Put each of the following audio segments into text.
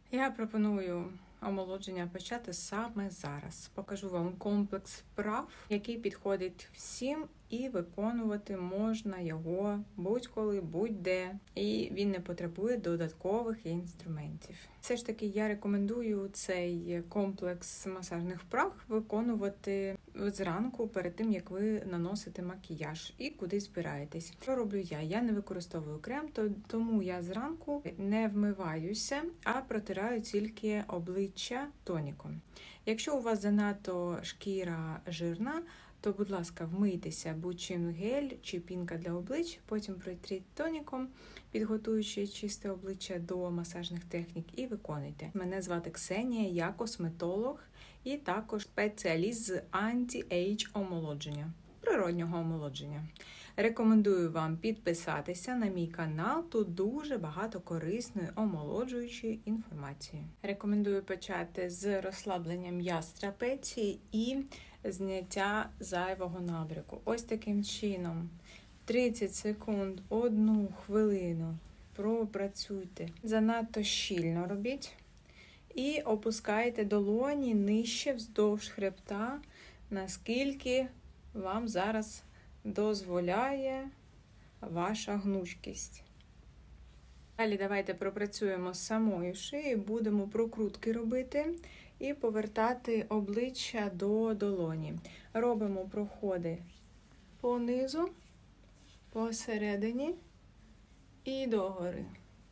Я пропоную омолодження почати саме зараз. Покажу вам комплекс вправ, який підходить всім, і виконувати можна його будь-коли, будь-де, і він не потребує додаткових інструментів. Все ж таки я рекомендую цей комплекс масажних вправ виконувати зранку, перед тим, як ви наносите макіяж і куди збираєтесь. Що роблю я? Я не використовую крем, тому я зранку не вмиваюся, а протираю тільки обличчя тоніком. Якщо у вас занадто шкіра жирна, то, будь ласка, вмийтеся будь-чим гель чи пінка для облич, потім протріть тоніком, підготуючи чисте обличчя до масажних технік, і виконуйте. Мене звати Ксенія, я косметолог і також спеціаліст з анті-ейдж омолодження, природнього омолодження. Рекомендую вам підписатися на мій канал, тут дуже багато корисної омолоджуючої інформації. Рекомендую почати з розслаблення м'яз трапеції і зняття зайвого набряку. Ось таким чином. 30 секунд, 1 хвилину пропрацюйте. Занадто щільно робіть. І опускайте долоні нижче вздовж хребта, наскільки вам зараз дозволяє ваша гнучкість. Далі давайте пропрацюємо з самою шиєю, будемо прокрутки робити і повертати обличчя до долоні. Робимо проходи понизу, посередині і догори.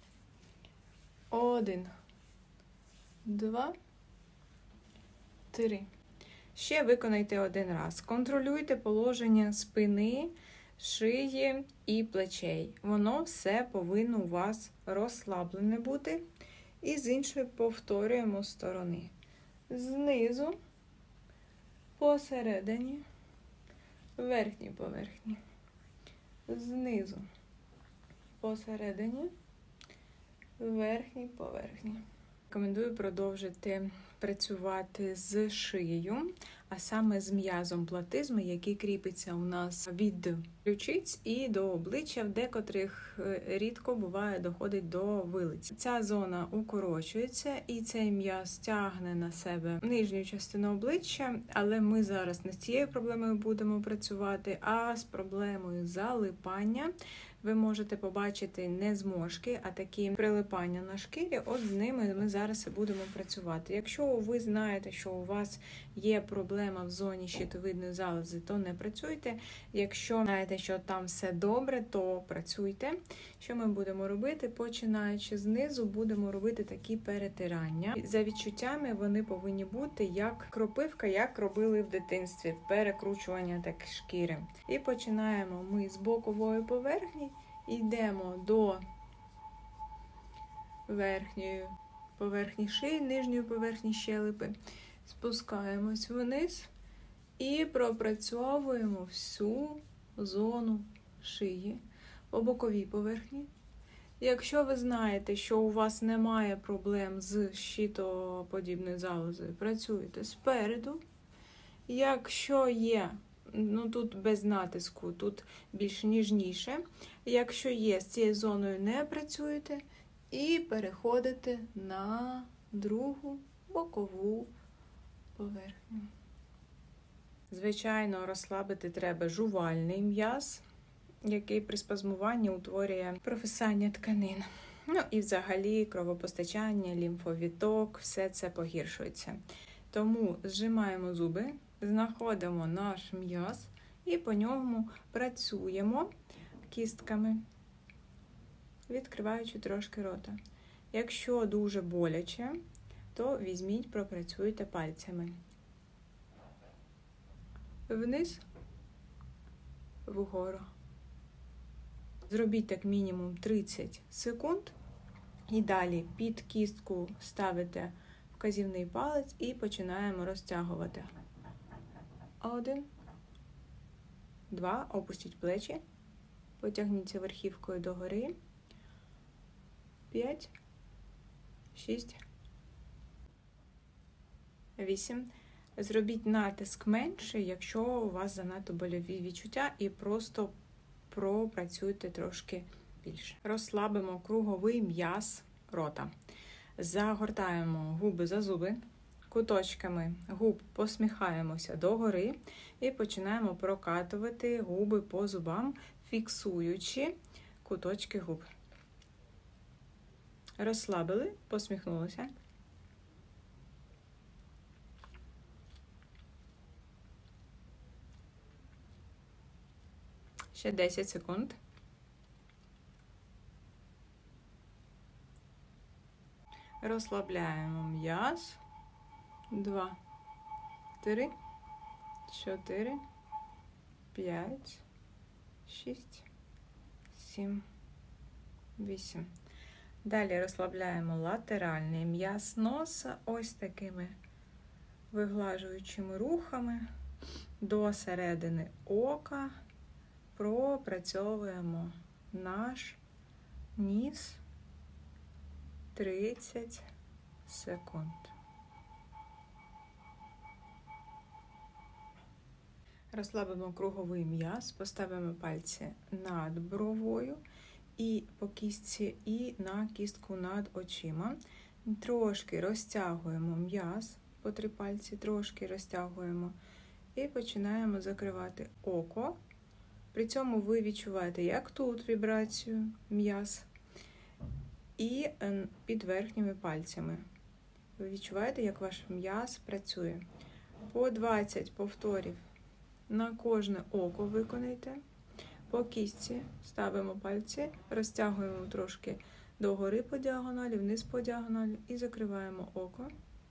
1, 2, 3. Ще виконайте 1 раз. Контролюйте положення спини, шиї і плечей. Воно все повинно у вас розслаблене бути. І з іншої повторюємо сторони. Знизу, посередині, верхній поверхні. Знизу, посередині, верхній поверхні. Рекомендую продовжити працювати з шиєю, а саме з м'язом платизми, який кріпиться у нас від ключиць і до обличчя, в декотрих рідко буває доходить до вилиць. Ця зона укорочується і цей м'яз тягне на себе нижню частину обличчя, але ми зараз не з цією проблемою будемо працювати, а з проблемою залипання. Ви можете побачити не зморшки, а такі прилипання на шкірі, от з ними ми зараз і будемо працювати. Якщо ви знаєте, що у вас є проблема в зоні щитовидної залози, то не працюйте. Якщо знаєте, що там все добре, то працюйте. Що ми будемо робити? Починаючи знизу, будемо робити такі перетирання. За відчуттями вони повинні бути як кропивка, як робили в дитинстві, перекручування так шкіри. І починаємо ми з бокової поверхні, йдемо до верхньої поверхні шиї, нижньої поверхні щелепи, спускаємось вниз і пропрацьовуємо всю зону шиї по боковій поверхні. Якщо ви знаєте, що у вас немає проблем з щитоподібною залозою, працюєте спереду. Якщо є, тут без натиску, тут більш ніжніше. Якщо є, з цією зоною не працюєте і переходите на другу бокову поверхню. Звичайно, розслабити треба жувальний м'яз, який при спазмуванні утворює провисання тканин. І взагалі кровопостачання, лімфовідток, все це погіршується. Тому зжимаємо зуби, знаходимо наш м'яз і по ньому працюємо кістками, відкриваючи трошки рота. Якщо дуже боляче, то візьміть, пропрацюйте пальцями. Вниз, вгору. Зробіть так мінімум 30 секунд. І далі під кістку ставите вказівний палець і починаємо розтягувати. 1, 2, опустіть плечі, потягніться верхівкою догори. 5, 6, 8. Зробіть натиск менше, якщо у вас занадто больові відчуття, і просто пропрацюйте трошки більше. Розслабимо круговий м'яз рота. Загортаємо губи за зуби, куточками губ посміхаємося догори і починаємо прокатувати губи по зубам, фіксуючи куточки губ. Розслабили, посміхнулися. Ще 10 секунд. Розслабляємо м'яз. 2, 3, 4, 5, 6, 7, 8. Далі розслабляємо латеральний м'яз носа ось такими виглажуючими рухами до середини ока. Пропрацьовуємо наш ніс 30 секунд. Розслабимо круговий м'яз, поставимо пальці над бровою і по кістці, і на кістку над очима. Трошки розтягуємо м'яз, по 3 пальці, трошки розтягуємо і починаємо закривати око. При цьому ви відчуваєте, як тут вібрацію м'яз, і під верхніми пальцями. Ви відчуваєте, як ваш м'яз працює. По 20 повторів на кожне око виконайте. По кістці ставимо пальці, розтягуємо трошки догори по діагоналі, вниз по діагоналі і закриваємо око.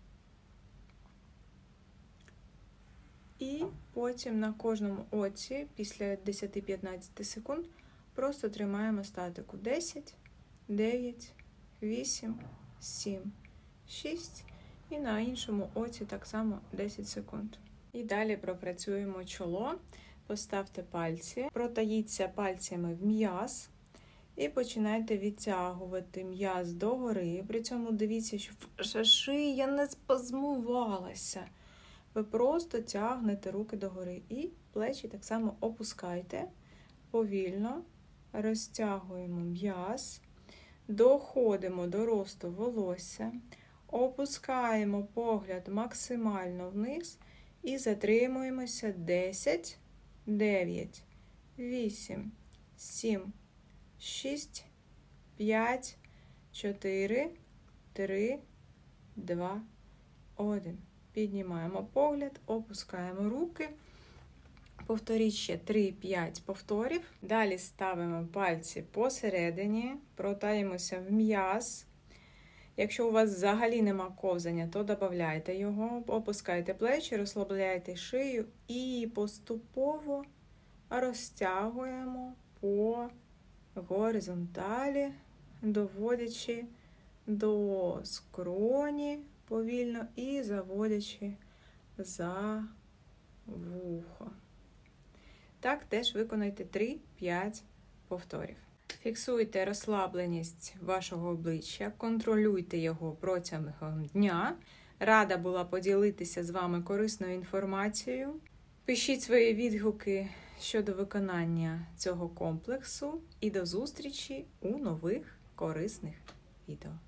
І потім на кожному оці, після 10-15 секунд, просто тримаємо статику. 10, 9, 8, 7, 6. І на іншому оці так само 10 секунд. І далі пропрацюємо чоло. Поставте пальці, протаїться пальцями в м'яз і починайте відтягувати м'яз догори. При цьому дивіться, щоб ваша шия не спазмувалася. Ви просто тягнете руки догори і плечі так само опускайте. Повільно розтягуємо м'яз, доходимо до росту волосся, опускаємо погляд максимально вниз і затримуємося 10, 9, 8, 7, 6, 5, 4, 3, 2, 1. Піднімаємо погляд, опускаємо руки. Повторіть ще 3-5 повторів. Далі ставимо пальці посередині, протаємося в м'яз. Якщо у вас взагалі нема ковзання, то додавайте його, опускайте плечі, розслабляйте шию і поступово розтягуємо по горизонталі, доводячи до скроні повільно і заводячи за вухо. Так теж виконайте 3-5 повторів. Фіксуйте розслабленість вашого обличчя, контролюйте його протягом дня. Рада була поділитися з вами корисною інформацією. Пишіть свої відгуки щодо виконання цього комплексу і до зустрічі у нових корисних відео.